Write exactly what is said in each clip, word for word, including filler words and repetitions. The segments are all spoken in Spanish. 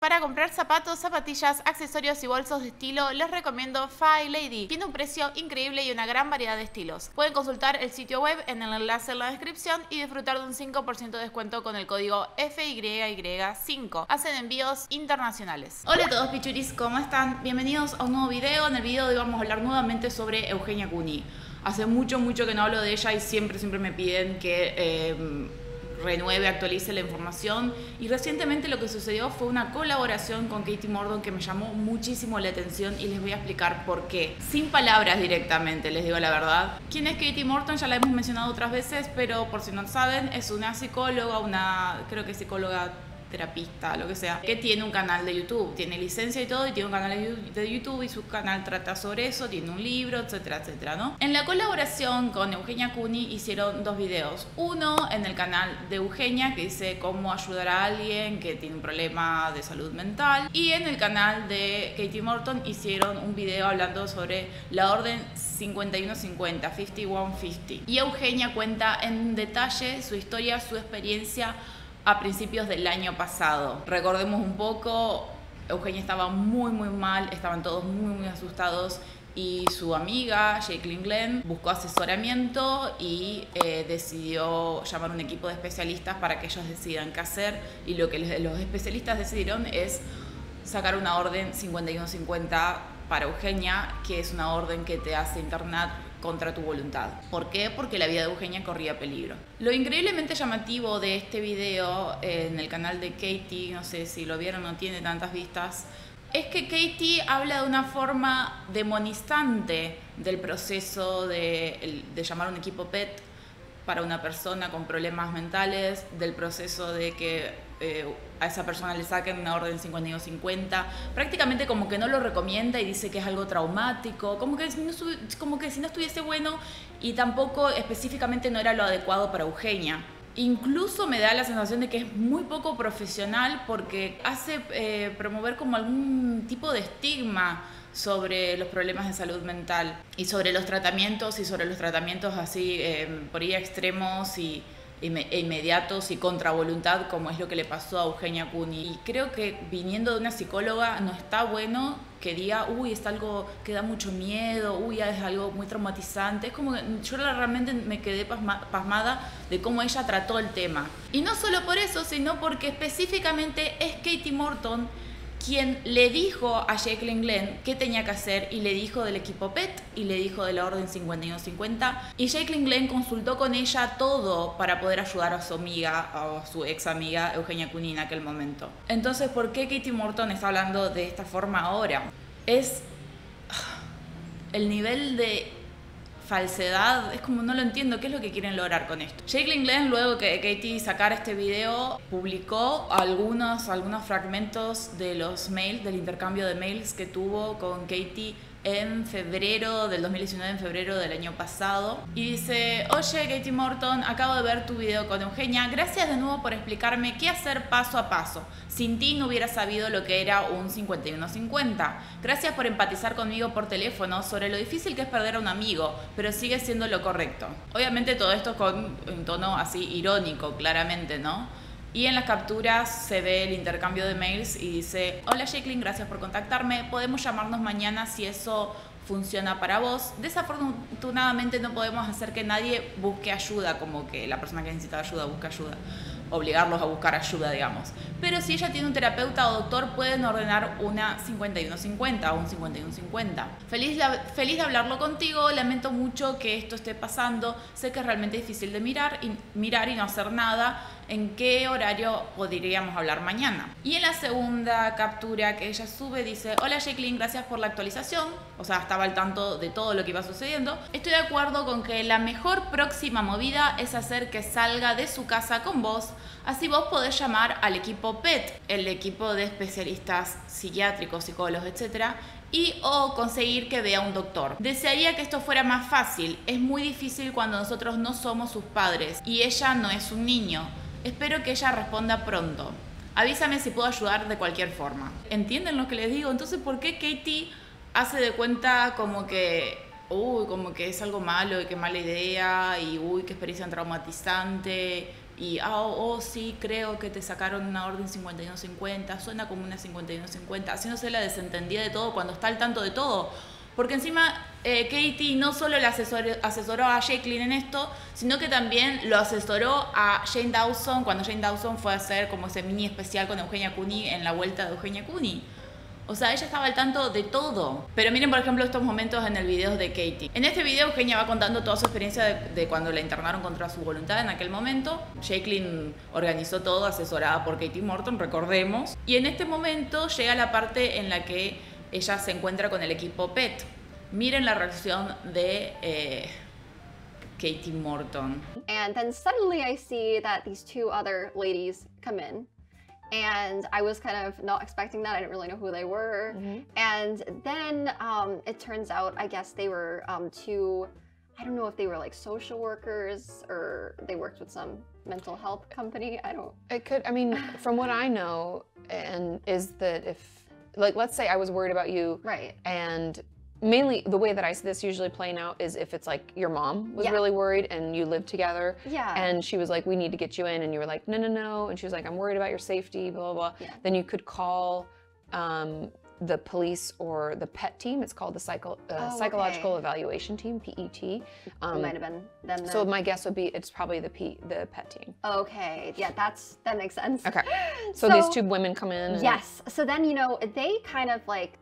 Para comprar zapatos, zapatillas, accesorios y bolsos de estilo, les recomiendo Fai Lady. Tiene un precio increíble y una gran variedad de estilos. Pueden consultar el sitio web en el enlace en la descripción y disfrutar de un cinco por ciento de descuento con el código F Y Y cinco. Hacen envíos internacionales. Hola a todos pichuris, ¿cómo están? Bienvenidos a un nuevo video. En el video de hoy vamos a hablar nuevamente sobre Eugenia Cuny. Hace mucho, mucho que no hablo de ella y siempre, siempre me piden que... Eh, renueve, actualice la información, y recientemente lo que sucedió fue una colaboración con Katie Morton que me llamó muchísimo la atención y les voy a explicar por qué. Sin palabras directamente, les digo la verdad. ¿Quién es Katie Morton? Ya la hemos mencionado otras veces, pero por si no saben, es una psicóloga, una, creo que psicóloga terapista, lo que sea, que tiene un canal de YouTube, tiene licencia y todo, y tiene un canal de YouTube y su canal trata sobre eso, tiene un libro, etcétera, etcétera, ¿no? En la colaboración con Eugenia Cuny hicieron dos videos, uno en el canal de Eugenia que dice cómo ayudar a alguien que tiene un problema de salud mental, y en el canal de Katie Morton hicieron un video hablando sobre la orden cincuenta y uno cincuenta, cincuenta y uno cincuenta, y Eugenia cuenta en detalle su historia, su experiencia a principios del año pasado. Recordemos un poco, Eugenia estaba muy muy mal, estaban todos muy muy asustados y su amiga Jacqueline Glenn buscó asesoramiento y eh, decidió llamar a un equipo de especialistas para que ellos decidan qué hacer, y lo que los especialistas decidieron es sacar una orden cincuenta y uno cincuenta para Eugenia, que es una orden que te hace internar contra tu voluntad. ¿Por qué? Porque la vida de Eugenia corría peligro. Lo increíblemente llamativo de este video eh, en el canal de Katie, no sé si lo vieron, no tiene tantas vistas, es que Katie habla de una forma demonizante del proceso de, de llamar a un equipo P E T para una persona con problemas mentales, del proceso de que eh, a esa persona le saquen una orden cincuenta y uno cincuenta, prácticamente como que no lo recomienda y dice que es algo traumático, como que, si no, como que si no estuviese bueno, y tampoco específicamente no era lo adecuado para Eugenia. Incluso me da la sensación de que es muy poco profesional porque hace eh, promover como algún tipo de estigma sobre los problemas de salud mental y sobre los tratamientos y sobre los tratamientos así eh, por ahí extremos y e inmediatos y contra voluntad, como es lo que le pasó a Eugenia Cuny. Y creo que viniendo de una psicóloga no está bueno que diga, uy, es algo que da mucho miedo, uy, es algo muy traumatizante. Es como que yo realmente me quedé pasma, pasmada de cómo ella trató el tema. Y no solo por eso, sino porque específicamente es Katie Morton quien le dijo a Jacqueline Glenn qué tenía que hacer, y le dijo del equipo P E T y le dijo de la orden cincuenta y uno cincuenta, y Jacqueline Glenn consultó con ella todo para poder ayudar a su amiga, a su ex amiga Eugenia Cuny en aquel momento. Entonces, ¿por qué Katie Morton está hablando de esta forma ahora? Es el nivel de falsedad, es como no lo entiendo, ¿qué es lo que quieren lograr con esto? Jacqueline Glenn, luego que Katie sacara este video, publicó algunos, algunos fragmentos de los mails, del intercambio de mails que tuvo con Katie en febrero del dos mil diecinueve, en febrero del año pasado, y dice: oye Katie Morton, acabo de ver tu video con Eugenia, gracias de nuevo por explicarme qué hacer paso a paso. Sin ti no hubiera sabido lo que era un cincuenta y uno cincuenta. Gracias por empatizar conmigo por teléfono sobre lo difícil que es perder a un amigo, pero sigue siendo lo correcto. Obviamente todo esto con un tono así irónico, claramente, ¿no? Y en las capturas se ve el intercambio de mails y dice: hola Jacqueline, gracias por contactarme, podemos llamarnos mañana si eso funciona para vos. Desafortunadamente no podemos hacer que nadie busque ayuda, como que la persona que necesita ayuda busque ayuda, obligarlos a buscar ayuda, digamos. Pero si ella tiene un terapeuta o doctor, pueden ordenar una cincuenta y uno cincuenta o un cincuenta y uno cincuenta. Feliz, feliz de hablarlo contigo, lamento mucho que esto esté pasando, sé que es realmente difícil de mirar y, mirar y no hacer nada. ¿En qué horario podríamos hablar mañana? Y en la segunda captura que ella sube dice: hola Jacqueline, gracias por la actualización. O sea, estaba al tanto de todo lo que iba sucediendo. Estoy de acuerdo con que la mejor próxima movida es hacer que salga de su casa con vos. Así vos podés llamar al equipo P E T, el equipo de especialistas psiquiátricos, psicólogos, etcétera, y o conseguir que vea un doctor. Desearía que esto fuera más fácil. Es muy difícil cuando nosotros no somos sus padres y ella no es un niño. Espero que ella responda pronto. Avísame si puedo ayudar de cualquier forma. ¿Entienden lo que les digo? Entonces, ¿por qué Katie hace de cuenta como que, uy, como que es algo malo y qué mala idea, y uy, qué experiencia traumatizante, y, ah, oh, oh, sí, creo que te sacaron una orden cincuenta y uno cincuenta, suena como una cincuenta y uno cincuenta, haciéndose la desentendida de todo cuando está al tanto de todo. Porque encima eh, Katie no solo le asesoró, asesoró a Jacqueline en esto, sino que también lo asesoró a Jane Dawson cuando Jane Dawson fue a hacer como ese mini especial con Eugenia Cooney en la vuelta de Eugenia Cooney. O sea, ella estaba al tanto de todo. Pero miren, por ejemplo, estos momentos en el video de Katie. En este video, Eugenia va contando toda su experiencia de, de cuando la internaron contra su voluntad en aquel momento. Jacqueline organizó todo, asesorada por Katie Morton, recordemos. Y en este momento llega la parte en la que ella se encuentra con el equipo P E T. Miren la reacción de eh, Katie Morton. And then suddenly I see that these two other ladies come in. And I was kind of not expecting that. I didn't really know who they were. Mm-hmm. And then um, it turns out, I guess they were um, two, I don't know if they were like social workers or they worked with some mental health company. I don't. It could, I mean, from what I know, and is that if, like, let's say I was worried about you. Right. And mainly the way that I see this usually playing out is if it's like your mom was yeah. really worried and you lived together. Yeah. And she was like, we need to get you in. And you were like, no, no, no. And she was like, I'm worried about your safety, blah, blah, blah. Yeah. Then you could call um, the police or the P E T team. It's called the psycho, uh, oh, Psychological okay. Evaluation Team, P E T. Um, it might have been them then. So my guess would be it's probably the P, the P E T team. Okay, yeah, that's that makes sense. Okay. So, so these two women come in. And yes. So then, you know, they kind of like.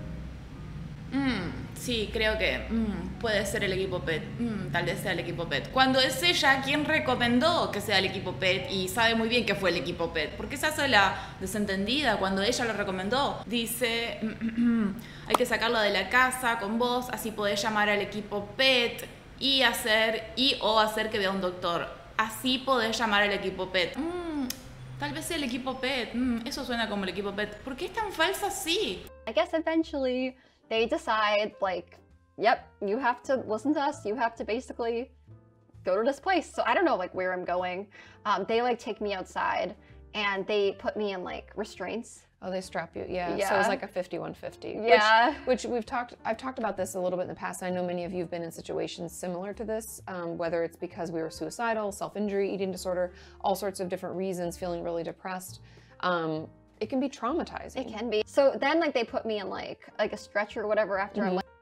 Mm, sí, creo que mm, puede ser el equipo P E T, mm, tal vez sea el equipo P E T. Cuando es ella quien recomendó que sea el equipo P E T y sabe muy bien que fue el equipo P E T, porque se hace la desentendida cuando ella lo recomendó. Dice, hay que sacarlo de la casa con vos, así podés llamar al equipo P E T y hacer y o hacer que vea un doctor. Así podés llamar al equipo P E T. Mm, tal vez sea el equipo P E T, mm, eso suena como el equipo P E T. ¿Por qué es tan falsa así? I guess eventually they decide, like, yep, you have to listen to us. You have to basically go to this place. So I don't know, like, where I'm going. Um, they, like, take me outside, and they put me in, like, restraints. Oh, they strap you, yeah. yeah. So it's like a fifty-one fifty. Yeah. Which, which we've talked, I've talked about this a little bit in the past. I know many of you have been in situations similar to this, um, whether it's because we were suicidal, self-injury, eating disorder, all sorts of different reasons, feeling really depressed. Um, It can be traumatizing. It can be. So then, like, they put me in, like, like a stretcher or whatever after mm-hmm. I'm like...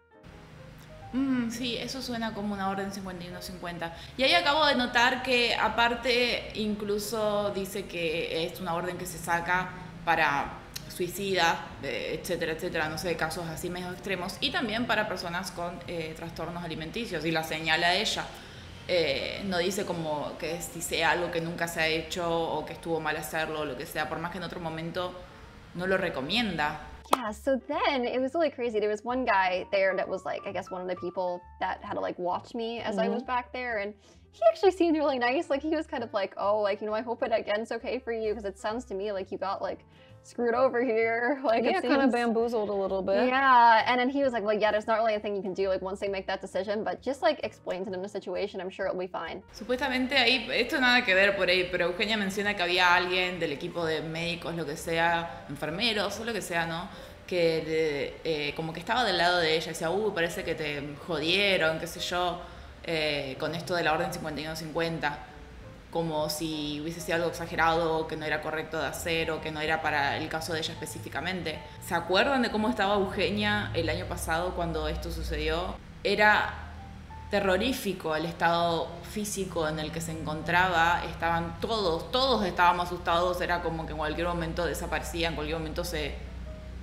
Mm, sí, eso suena como una orden cincuenta y uno cincuenta. Y ahí acabo de notar que, aparte, incluso dice que es una orden que se saca para suicidas, etcétera, etcétera, no sé, casos así medio extremos, y también para personas con eh, trastornos alimenticios, y la señala ella. Eh, no dice como que si sea algo que nunca se ha hecho o que estuvo mal hacerlo o lo que sea, por más que en otro momento no lo recomienda. Yeah, so then it was really crazy. There was one guy there that was like, I guess one of the people that had to like watch me as mm-hmm. I was back there, and he actually seemed really nice. Like, he was kind of like, oh, like, you know, I hope it again's okay for you, because it sounds to me like you got like screwed over here. Like, yeah, it seems... kind of bamboozled a little bit. Yeah, and then he was like, well, yeah, there's not really anything you can do like once they make that decision, but just like explain to them the situation, I'm sure it'll be fine. Supuestamente ahí, esto nada que ver por ahí, pero Eugenia menciona que había alguien del equipo de médicos, lo que sea, enfermeros o lo que sea, ¿no? Que eh, como que estaba del lado de ella, decía, uy, parece que te jodieron, qué sé yo, eh, con esto de la orden cincuenta y uno cincuenta. Como si hubiese sido algo exagerado, que no era correcto de hacer o que no era para el caso de ella específicamente. ¿Se acuerdan de cómo estaba Eugenia el año pasado cuando esto sucedió? Era terrorífico el estado físico en el que se encontraba. Estaban todos, todos estábamos asustados, era como que en cualquier momento desaparecía, en cualquier momento se...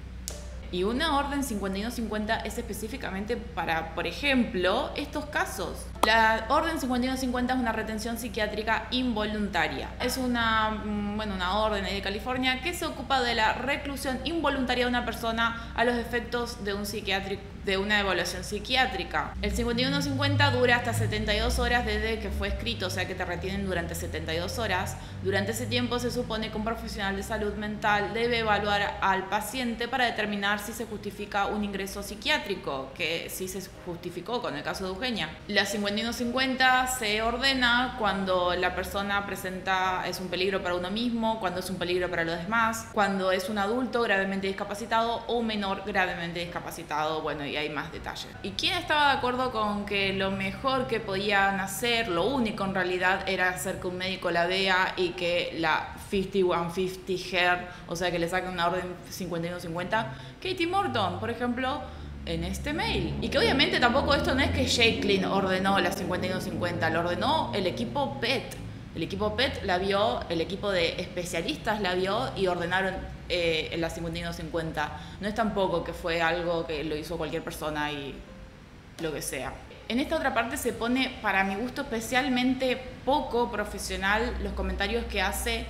Y una orden cincuenta y uno cincuenta es específicamente para, por ejemplo, estos casos. La orden cincuenta y uno cincuenta es una retención psiquiátrica involuntaria. Es una, bueno, una orden de California que se ocupa de la reclusión involuntaria de una persona a los efectos de, un psiquiátrico, de una evaluación psiquiátrica. El cincuenta y uno cincuenta dura hasta setenta y dos horas desde que fue escrito, o sea que te retienen durante setenta y dos horas. Durante ese tiempo se supone que un profesional de salud mental debe evaluar al paciente para determinar si se justifica un ingreso psiquiátrico, que sí se justificó con el caso de Eugenia. La cincuenta y uno cincuenta se ordena cuando la persona presenta, es un peligro para uno mismo, cuando es un peligro para los demás, cuando es un adulto gravemente discapacitado o un menor gravemente discapacitado, bueno, y hay más detalles. ¿Y quién estaba de acuerdo con que lo mejor que podían hacer, lo único en realidad, era hacer que un médico la vea y que la cincuenta y uno cincuenta hair, o sea, que le saquen una orden cincuenta y uno cincuenta? Katie Morton, por ejemplo, en este mail. Y que obviamente tampoco esto no es que Jacqueline ordenó la cincuenta y uno cincuenta, lo ordenó el equipo P E T. El equipo P E T la vio, el equipo de especialistas la vio y ordenaron eh, la cincuenta y uno cincuenta. No es tampoco que fue algo que lo hizo cualquier persona y lo que sea. En esta otra parte se pone, para mi gusto, especialmente poco profesional los comentarios que hace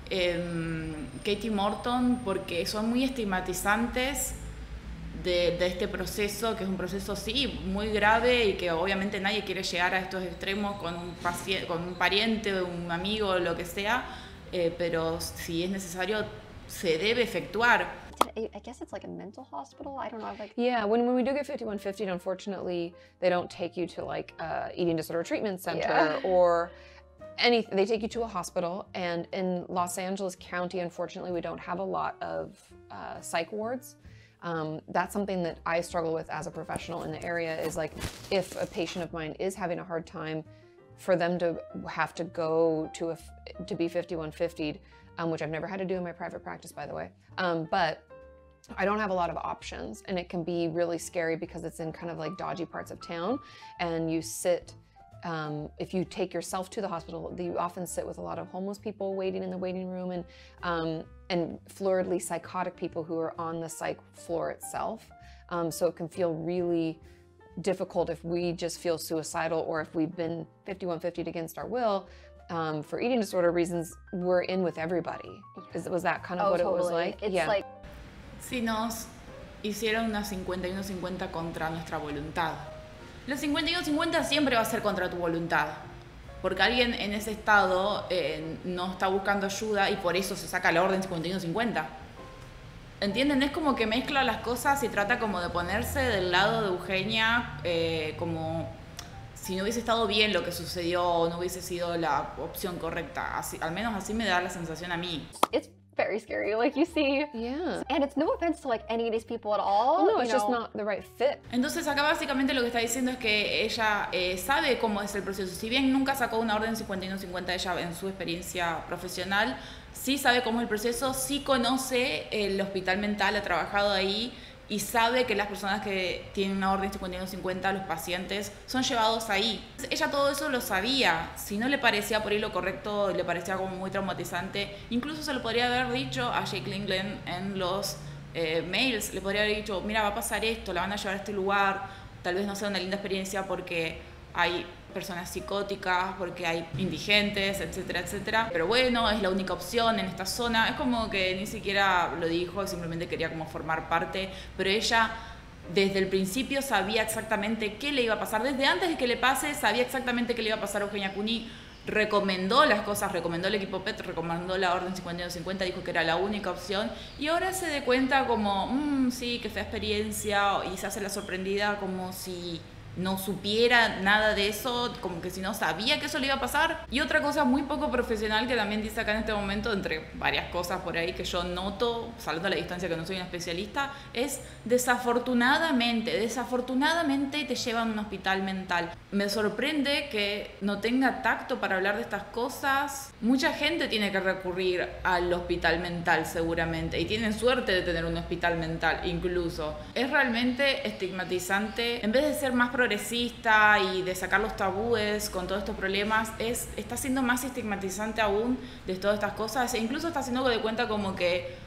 eh, Katie Morton, porque son muy estigmatizantes De, de este proceso, que es un proceso sí muy grave y que obviamente nadie quiere llegar a estos extremos con un paciente, con un pariente, un amigo, lo que sea, eh, pero si es necesario se debe efectuar. I guess it's like a mental hospital. I don't know. Like yeah, when, when we do get fifty-one fifty, unfortunately, they don't take you to like uh, eating disorder treatment center yeah. or any. They take you to a hospital, and in Los Angeles County, unfortunately, we don't have a lot of uh, psych wards. Um, that's something that I struggle with as a professional in the area, is like, if a patient of mine is having a hard time, for them to have to go to a, to be fifty-one fifty'd, um, which I've never had to do in my private practice, by the way. Um, but I don't have a lot of options, and it can be really scary because it's in kind of like dodgy parts of town, and you sit, um, if you take yourself to the hospital, you often sit with a lot of homeless people waiting in the waiting room, and um, and floridly psychotic people who are on the psych floor itself. Um, so it can feel really difficult if we just feel suicidal, or if we've been fifty-one fifty'd against our will. Um, for eating disorder reasons, we're in with everybody. Is, was that kind of oh, what totally. it was like? It's yeah. like... Si nos hicieron una cincuenta y uno cincuenta contra nuestra voluntad. La cincuenta y uno cincuenta siempre va a ser contra tu voluntad. Porque alguien en ese estado eh, no está buscando ayuda y por eso se saca la orden cincuenta y uno cincuenta. ¿Entienden? Es como que mezcla las cosas y trata como de ponerse del lado de Eugenia, eh, como si no hubiese estado bien lo que sucedió o no hubiese sido la opción correcta. Así, al menos así me da la sensación a mí. It's very scary, like you see. Yeah. And it's no offense to like any of these people at all. Well, no, it's you just know? not the right fit. Entonces acá básicamente lo que está diciendo es que ella eh, sabe cómo es el proceso. Si bien nunca sacó una orden cincuenta y uno cincuenta ella en su experiencia profesional, sí sabe cómo es el proceso, sí conoce el hospital mental, ha trabajado ahí y sabe que las personas que tienen una orden cincuenta y uno cincuenta, los pacientes, son llevados ahí. Ella todo eso lo sabía. Si no le parecía por ahí lo correcto, le parecía como muy traumatizante, incluso se lo podría haber dicho a Jacqueline Glenn en los eh, mails. Le podría haber dicho, mira, va a pasar esto, la van a llevar a este lugar, tal vez no sea una linda experiencia porque hay personas psicóticas, porque hay indigentes, etcétera, etcétera. Pero bueno, es la única opción en esta zona. Es como que ni siquiera lo dijo, simplemente quería como formar parte. Pero ella, desde el principio, sabía exactamente qué le iba a pasar. Desde antes de que le pase, sabía exactamente qué le iba a pasar a Eugenia Cooney. Recomendó las cosas, recomendó el equipo P E T, recomendó la orden cincuenta y uno cincuenta, dijo que era la única opción. Y ahora se dé cuenta como, mmm, sí, qué fea experiencia, y se hace la sorprendida como si no supiera nada de eso, como que si no sabía que eso le iba a pasar. Y otra cosa muy poco profesional que también dice acá en este momento, entre varias cosas por ahí que yo noto, salvando la distancia que no soy una especialista, es desafortunadamente, desafortunadamente te llevan a un hospital mental. Me sorprende que no tenga tacto para hablar de estas cosas. Mucha gente tiene que recurrir al hospital mental seguramente, y tienen suerte de tener un hospital mental incluso. Es realmente estigmatizante. En vez de ser más progresista y de sacar los tabúes con todos estos problemas, es, está siendo más estigmatizante aún de todas estas cosas, e incluso está haciendo de cuenta como que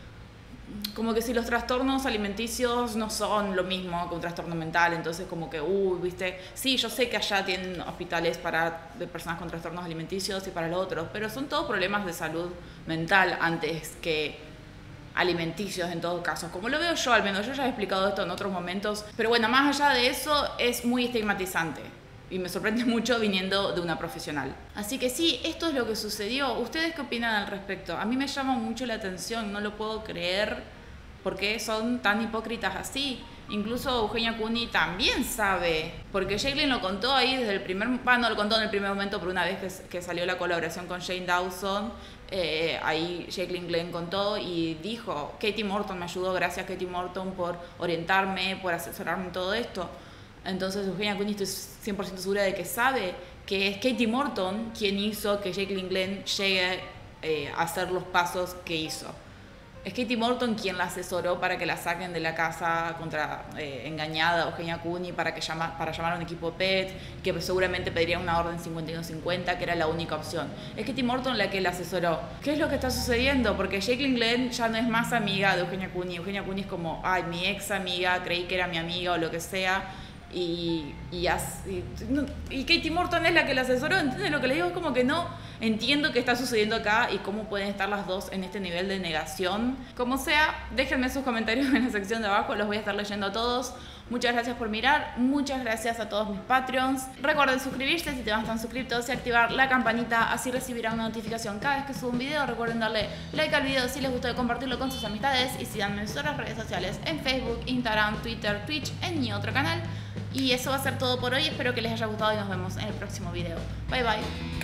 como que si los trastornos alimenticios no son lo mismo que un trastorno mental, entonces como que, uy, viste, sí, yo sé que allá tienen hospitales para de personas con trastornos alimenticios y para los otros, pero son todos problemas de salud mental antes que alimenticios en todo caso, como lo veo yo al menos. Yo ya he explicado esto en otros momentos, pero bueno, más allá de eso es muy estigmatizante y me sorprende mucho viniendo de una profesional. Así que sí, esto es lo que sucedió. ¿Ustedes qué opinan al respecto? A mí me llama mucho la atención, no lo puedo creer, porque son tan hipócritas así. incluso Eugenia Cooney también sabe, porque Jacqueline lo contó ahí desde el primer, bueno, no lo contó en el primer momento, pero una vez que, que salió la colaboración con Jane Dawson, eh, ahí Jacqueline Glenn contó y dijo, Katie Morton me ayudó, gracias Katie Morton por orientarme, por asesorarme en todo esto. Entonces Eugenia Cooney estoy cien por ciento segura de que sabe que es Katie Morton quien hizo que Jacqueline Glenn llegue eh, a hacer los pasos que hizo. Es Katie Morton quien la asesoró para que la saquen de la casa contra eh, engañada a Eugenia Cooney para, que llama, para llamar a un equipo P E T, que seguramente pediría una orden cincuenta y uno cincuenta, que era la única opción. Es Katie Morton la que la asesoró. ¿Qué es lo que está sucediendo? Porque Jacqueline Glenn ya no es más amiga de Eugenia Cooney. Eugenia Cooney es como, ay, mi ex amiga, creí que era mi amiga o lo que sea. Y, y, así, y Katie Morton es la que la asesoró. ¿Entiendes lo que le digo? Es como que no entiendo qué está sucediendo acá y cómo pueden estar las dos en este nivel de negación. Como sea, déjenme sus comentarios en la sección de abajo, los voy a estar leyendo a todos. Muchas gracias por mirar, muchas gracias a todos mis Patreons. Recuerden suscribirse si te van a estar suscriptos y activar la campanita, así recibirán una notificación cada vez que subo un video. Recuerden darle like al video si les gustó y compartirlo con sus amistades. Y síganme en mis otras redes sociales, en Facebook, Instagram, Twitter, Twitch, en mi otro canal. Y eso va a ser todo por hoy, espero que les haya gustado y nos vemos en el próximo video. Bye bye.